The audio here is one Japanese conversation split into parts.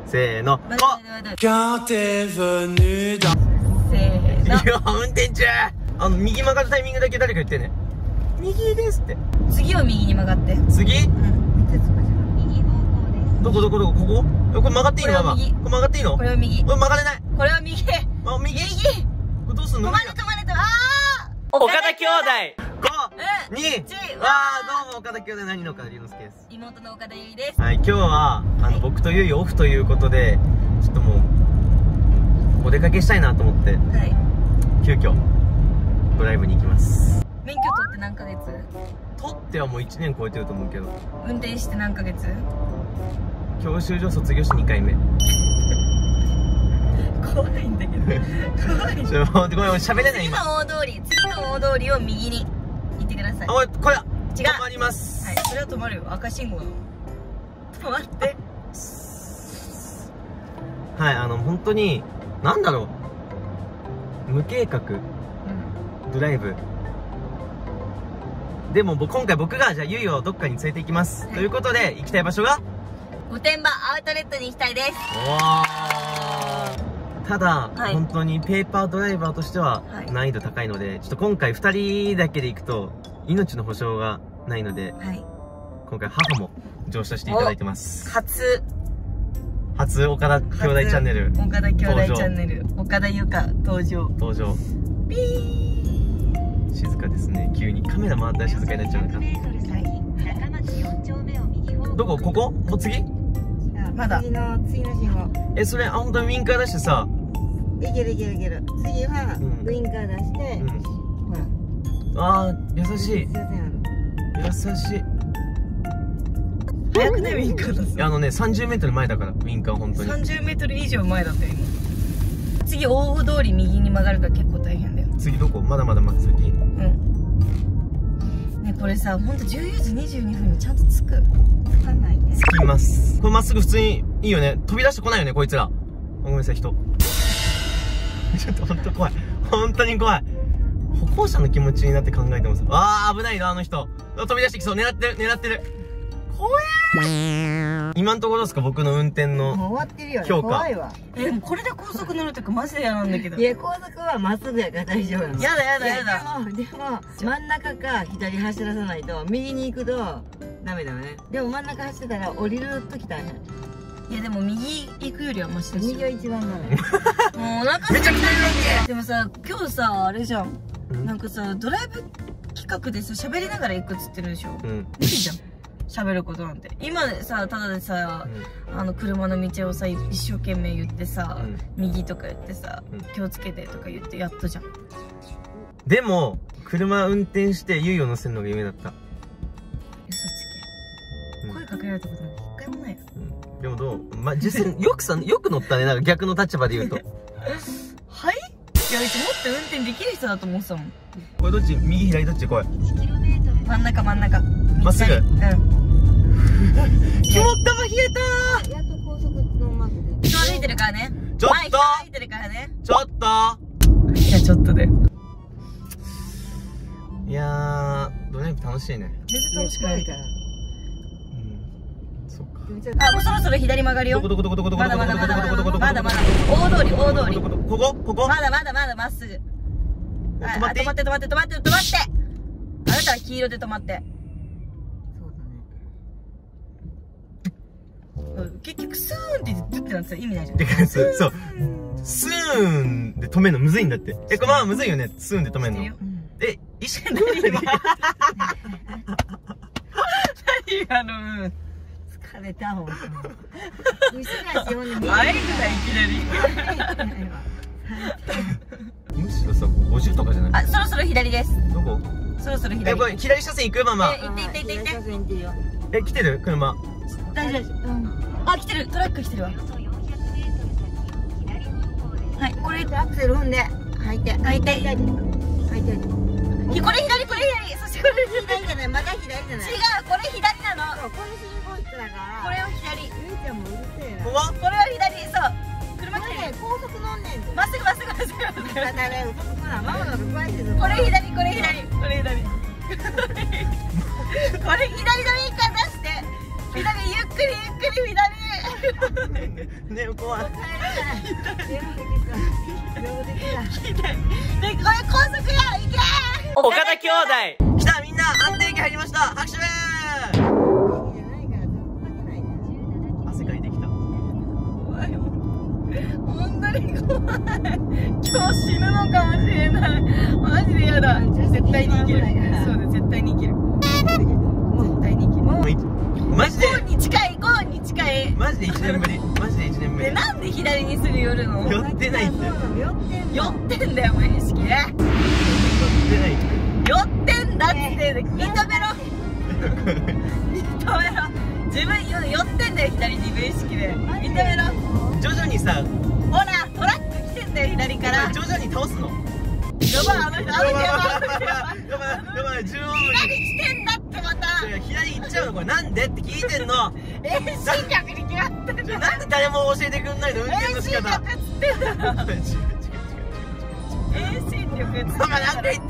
せーの。 せーの。 いや、運転中。右曲がるタイミングだけ誰か言ってね。右ですって。 次を右に曲がって。 次？ うん。 どこここ？これ曲がっていいの？ママ。これ曲がっていいの？ これは右。 これ曲がれない。 これは右。 あ、右。これどうすんの？ 止まれ。 岡田兄弟。5、2、 1。 どうも岡田兄弟何の岡田龍之介です。 妹の岡田ゆいです。 はい、今日は僕とゆいオフということで、ちょっともうお出かけしたいなと思って、急遽ドライブに行きます。 免許取って何ヶ月？ 取ってはもう1年超えてると思うけど。 運転して何ヶ月？ 教習所卒業して2回目。 怖いんだけど。怖い。 ごめん、喋れない。 次の大通りを右に行ってください。 おい、これ違う。 止まります。 はい、それは止まるよ。赤信号。止まって。 はい、本当になんだろう、無計画ドライブでも今回僕がじゃあゆいをどっかに連れて行きます、ということで行きたい場所が御殿場アウトレットに行きたいです。 ただ、本当にペーパードライバーとしては難易度高いので、ちょっと今回2人だけで行くと命の保証がないので、今回母も乗車していただいてます。初岡田兄弟チャンネル。 岡田兄弟チャンネル。岡田由香登場。ピー。 静かですね。急にカメラ回ったら静かになっちゃうのか。どこ？ここ？もう次？ まだ。次の信号。 それ本当にウインカー出してさ。 いける。次はウインカー出して。 ほら。優しい。優しい。 早くね、ウインカー出す。 30メートル前だから、ウインカー本当に。 30メートル以上前だったよ、今。次、大府通り右に曲がるから結構大変だよ。 次どこ？まだまだ先。 ね、これさ、ほんと14時22分にちゃんと着く。着かないね。 着きます。これまっすぐ普通にいいよね。飛び出してこないよね、こいつら。ごめんなさい、人。ちょっとほんと怖い。本当に怖い。歩行者の気持ちになって考えてもさ。危ないな、あの人。飛び出してきそう。狙ってる。怖え。今んところどうですか、僕の運転のもう終わってるよね。 評価。 怖いわ。 でもこれで高速乗るとかマジで嫌なんだけど。 いや、高速はまっすぐやから大丈夫なの。 やだ。 でも真ん中か左走らさないと、右に行くとダメだよね。でも真ん中走ってたら降りる時大変。 いやでも右行くよりはマシだし。 右が一番ダメ。 もうお腹めちゃくちゃいるわけ。でもさ、今日さ、あれじゃん。なんかさ、ドライブ企画でさ、喋りながら行くっつってるでしょ。無理じゃん。喋ることなんて。今さ、ただでさ、車の道をさ、一生懸命言ってさ、右とか言ってさ、気をつけてとか言ってやっとじゃん。 でも、車運転してゆいを乗せるのが夢だった。 嘘つけ。声かけられたことなんて一回もないよ。 でもどう？実際、よく乗ったね、なんか逆の立場で言うと。 はい？いや、うちもっと運転できる人だと思ってたもん。 これどっち？右左どっち？これ。 真ん中。 まっすぐ？肝っ玉冷えたー。 やっと高速のマークで。 人歩いてるからね。 ちょっと前人歩いてるからね。 ちょっといや、ちょっとで。 いやー、ドライブ楽しいね。 全然楽しくないから。 そっか。 もうそろそろ左曲がるよ。 どこまだ。大通り。 ここまだまっすぐ。止まって。あなたは黄色で止まって。結局スーンって言ってなってたら意味ないじゃん。 そう。スーンで止めるのむずいんだって。これまあむずいよね。スーンで止めるの。一緒に何が疲れたもん。後ろ足ほんで。 あえぐらいきなり。 むしろさ、50とかじゃない？ そろそろ左です。 どこ？ そろそろ左。 これ左車線行く？ママ。 行って。 来てる？車。 大丈夫。来てる。トラック来てるわ。はい、これアクセル踏んで履いて。 これ左。そしてこれ左じゃない、まだ左じゃない。 違う、これ左なの。 これ信号機だから。 これを左。 ゆいちゃんもうるせえな。 これは左。そう。車来てる。 高速乗んねん。 まっすぐ。 だね、ママのと詳しいぞ。 これ左。これ左のウインカー出して。左ゆっくり左。 ね怖い。 で、これ高速や、いけー。 岡田兄弟来た、みんな安定期入りました。拍手。汗かいてきた。 怖いよ。本当に怖い。今日死ぬのかもしれない。マジで嫌だ。絶対に生きる。そうだ、絶対に生きる。絶対に生きる。 マジでゴーに近い、ゴーに近い。 マジで1年ぶり。マジで1年ぶり。 で、なんで左にする寄るの？ 寄ってないって。 寄ってんだよ、無意識で。 寄ってないって。 寄ってんだって認めろ。認めろ。自分寄ってんだよ、左に無意識で。認めろ。 徐々にさ、 ほら、トラック来てんだよ、左から。 徐々に倒すの。 やばい、あの人、やばい、 やばい、縦横無理。 左来てんだってまた。 いや、左行っちゃうのこれなんでって聞いてんの。 遠心力に決まってるじゃん。 なんで誰も教えてくんないの運転の仕方。 遠心力っつってんだろ。遠心力っつってんだろ。 ママなんで言って。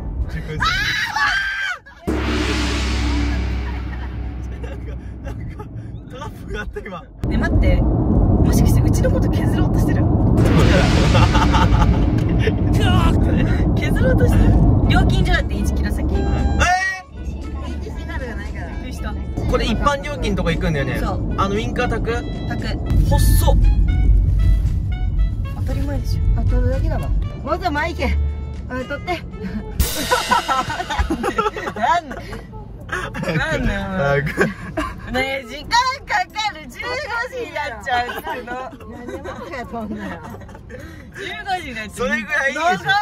なんかトラップがあった今。 ね、待って、もしかしてうちのこと削ろうとしてる？削ろうとしてる？料金所だって1キロ先。どうした？ これ一般料金とか行くんだよね。 そう。 ウィンカータク細っ。当たり前でしょ。 あ、取るだけだわ。もうちょい前行け。取って。 なんでねえ、時間かかる。15時になっちゃうっつうの。 何でもか飛んだよ。 15時になっちゃう。 それぐらいいいでしょ。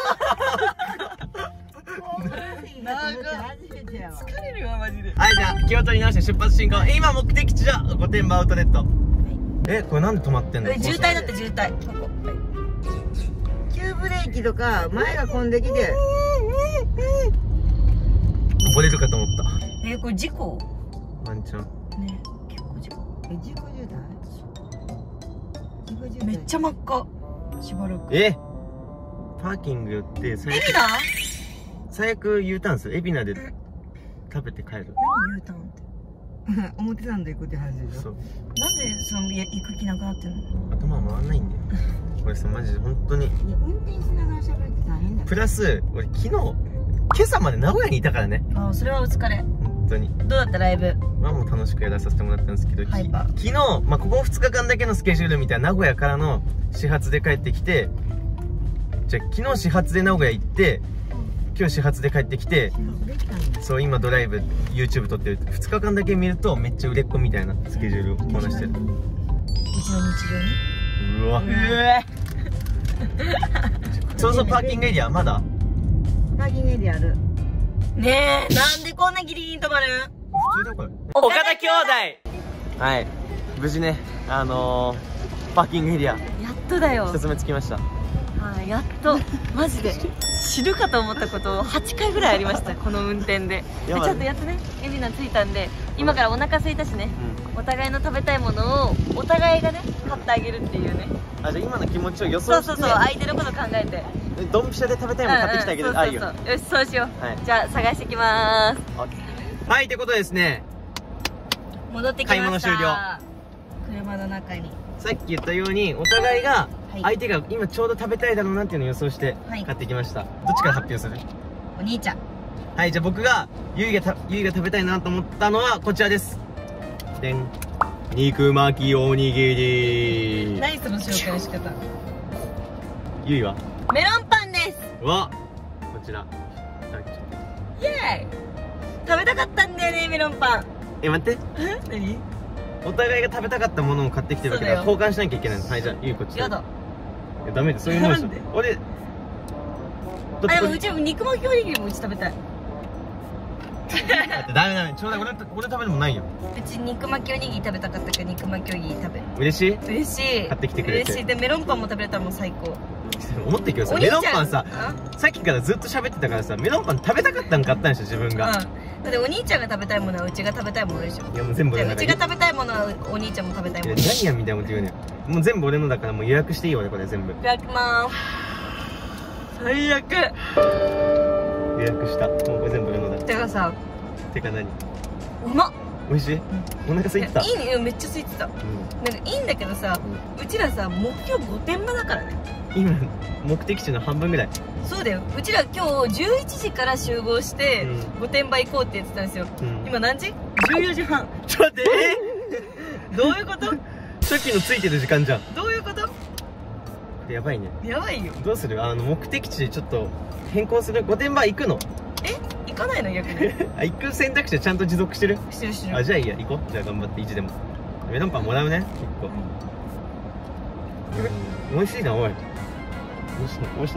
疲れるわ、マジで。 はい、じゃあ気を取り直して出発進行。今目的地は御殿場アウトレット。これなんで止まってんの？ 渋滞だって、渋滞。ここ。 急ブレーキとか前が混んできて溺れるかと思った。 これ事故？ ワンちゃん。 ね、結構事故。 事故渋滞？ めっちゃ真っ赤。しばらく。 パーキング寄って最悪。 海老名？ 最悪 U ターンする。海老名で食べて帰る。 何 U ターンって？ 表参道行くって話でしょ。 そう。 なんで行く気なくなってんの？ 頭回んないんだよ。これさ、マジで本当に。 いや、運転しながら喋るって大変だよ。 プラス、俺今朝まで名古屋にいたからね。 ああ、それはお疲れ。 本当に。 どうだったライブ？ まあもう楽しくやらさせてもらったんですけど、 ハイパー。 昨日、まあここ2日間だけのスケジュールみたいな名古屋からの始発で帰ってきて、じゃあ昨日始発で名古屋行って、今日始発で帰ってきて、そう、今ドライブ YouTube 撮ってる。2日間だけ見るとめっちゃ売れっ子みたいなスケジュールをこなしてる。 うちの日常に。 うわ。そうそう、パーキングエリアまだパーキングエリアある。 ねえ、なんでこんなギリギリに止まる？ 普通だこれ。岡田兄弟。はい、無事ね、パーキングエリアやっとだよ。 一つ目着きました。 はい、やっと。マジで死ぬかと思ったこと8回ぐらいありました、この運転で。ちょっとやっとね、海老名着いたんで、今からお腹空いたしね、お互いの食べたいものをお互いがね買ってあげるっていうね。 あ、じゃあ今の気持ちを予想して。 そうそうそう、相手のこと考えてドンピシャで食べたいもの買ってきてあげる。あ、いいよ。 よし、そうしよう、 はい、 じゃあ探してきまーす。 はい、ということでですね、 戻ってきました。 買い物終了。 車の中にさっき言ったようにお互いが相手が今ちょうど食べたいだろうなっていうのを予想して買ってきました。どっちから発表する？ お兄ちゃん。 はい、じゃあ僕がゆいが食べたいなと思ったのはこちらです。でん、肉巻きおにぎり。 何その紹介の仕方？ ゆいはメロンパンです。 こちらイエーイ。食べたかったんだよね、メロンパン。 待って、 何？ お互いが食べたかったものを買ってきてるわけだから交換しなきゃいけないの。はい、じゃあゆいこっち。 やだ。 ダメだ、そういうもんでしょ。俺でもうち肉巻きおにぎりもうち食べたい。 ダメちょうだい。俺食べるもんないよ。 うち肉巻きおにぎり食べたかったから肉巻きおにぎり食べる。 嬉しい？ 嬉しい。 買ってきてくれて嬉しい。でメロンパンも食べれたらもう最高。 思ってけどさ、メロンパンさ、さっきからずっと喋ってたからさ、メロンパン食べたかったん買ったんでしょ、自分が。 だってお兄ちゃんが食べたいものはうちが食べたいものでしょ。 いやもう全部俺のだから。 うちが食べたいものはお兄ちゃんも食べたいもの。 何やみたいなこと言うねん。もう全部俺のだからもう予約していいよ俺これ全部。 いただきまーす。最悪。 予約した。もうこれ全部俺のだ。 てかさ。 てか何？ うまっ。 美味しい？お腹空いてた？ いいね、めっちゃ空いてた。なんかいいんだけどさ、うちらさ目標御殿場だからね。 今目的地の半分ぐらい。 そうだよ。うちら今日11時から集合して御殿場行こうって言ってたんですよ。今何時？14時半。 ちょっと待って、 どういうこと？ 初期のついてる時間じゃん。 どういうこと？ やばいね。 やばいよ。 どうする？目的地ちょっと変更する？御殿場行くの？ 行かないの逆に？ 行く選択肢はちゃんと持続してる？ してるしてる。 あ、じゃあいいや、行こう。じゃあ頑張って1でもメロンパンもらうね、1個。美味しいな、おい。どうした？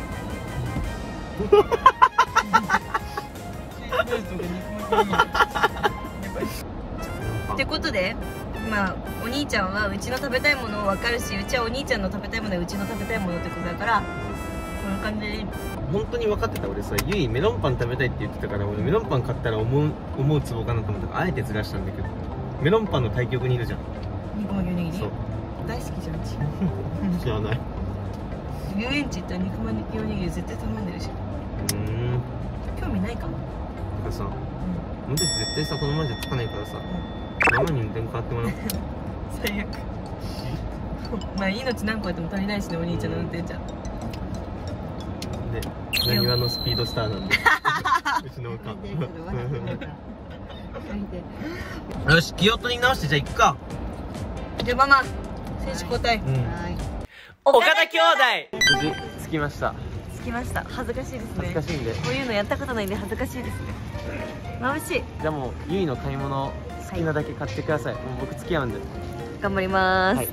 ってことで、まあお兄ちゃんはうちの食べたいもの分かるし、うちはお兄ちゃんの食べたいものはうちの食べたいものってことだから、こんな感じでいい。 本当に分かってた。俺さ、ゆいメロンパン食べたいって言ってたから、俺メロンパン買ったら思うツボかなと思ったからあえてずらしたんだけど、メロンパンの対極にいるじゃん。 肉巻きおにぎり？ そう、 大好きじゃんち。 知らない。 遊園地行ったら肉巻きおにぎり絶対頼んでるし。興味ないかも。 だからさ、俺たち絶対さこのままじゃつかないからさ、ママに運転変わってもらおう。 最悪。まあ命何個あっても足りないしね、お兄ちゃんの運転じゃ。 で、なにわのスピードスターなんでうちのおかん。よし、気を取り直してじゃあ行くか。 じゃあママ選手交代。 岡田兄弟無事着きました。 着きました。恥ずかしいですね。 恥ずかしいんで、 こういうのやったことないんで恥ずかしいですね。眩しい。 じゃあもうゆいの買い物好きなだけ買ってください。もう僕付き合うんで頑張ります。 はい。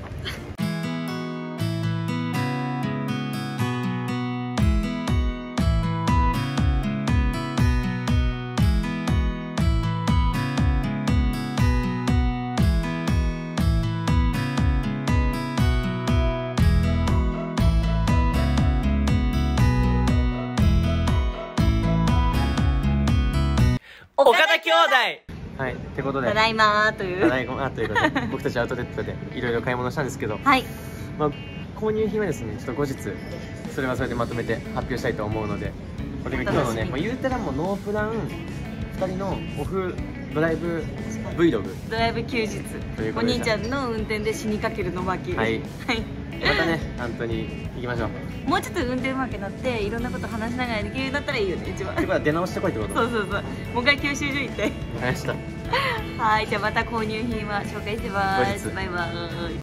岡田兄弟。はい、ってことでただいまーという。 ただいまということで僕たちアウトレットでいろいろ買い物したんですけど、 はい。 まあ購入品はですね、ちょっと後日それはそれでまとめて発表したいと思うので、これが今日のね、言うたらもうノープラン2人のオフドライブ Vlog ドライブ休日。お兄ちゃんの運転で死にかけるの巻。 はい。 はい。 またね、本当に行きましょう。 もうちょっと運転うまくなっていろんなこと話しながらできるようになったらいいよね、一番。 ってことは出直してこいってこと？ そうそうそう。もう一回九州所行って。 わかりました。 はい、じゃあまた購入品は紹介します。バイバーイ。